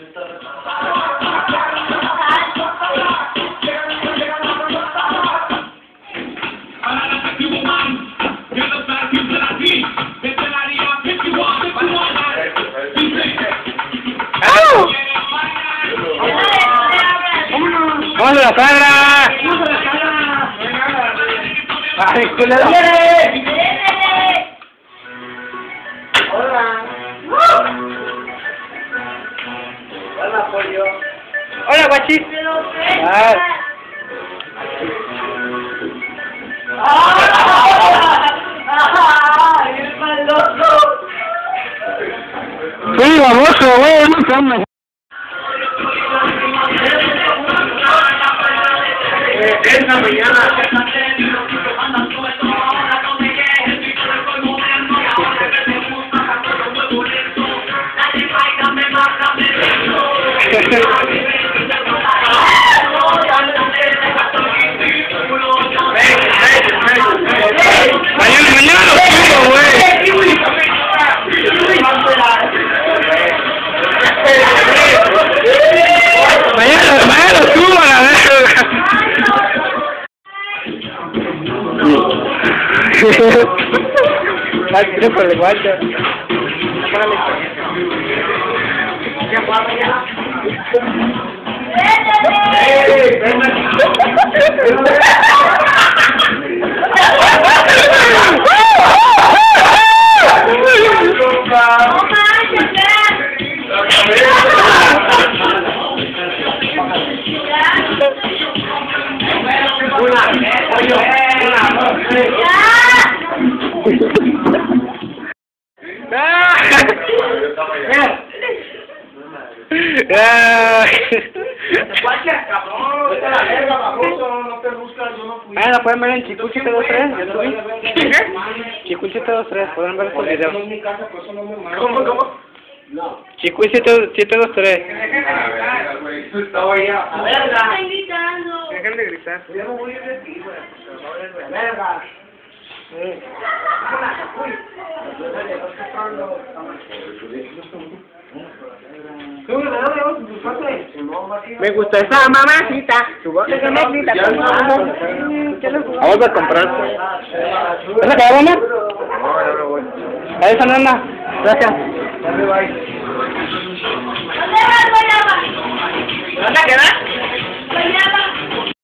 ¡Vamos a la sala! ¡Ay, culero! Hola. Hola, pollo. ¡Hola, guachis! ¡Ay, el maloso! Sí, baboso, güey, no comes. Esta mañana. Mañana lo subo, güey. Mañana lo subo a la verga. Ay, quiero por el guacho. Bueno, pueden ver en Chicu 723, yo subí. Chicu 723, pueden ver estos videos. ¿Cómo? Chicu 723. Estaba allá. A verga. Están gritando. Dejen de gritar. Yo no voy a ir de ti, güey. A verga. Me gusta esa mamacita. Su voz es mamacita. Vamos a comprar. ¿Vas a acabar, Omar? No voy. A esa nana. Gracias. ¿Dónde vas, Guayaba? ¿Dónde quedas? Guayaba.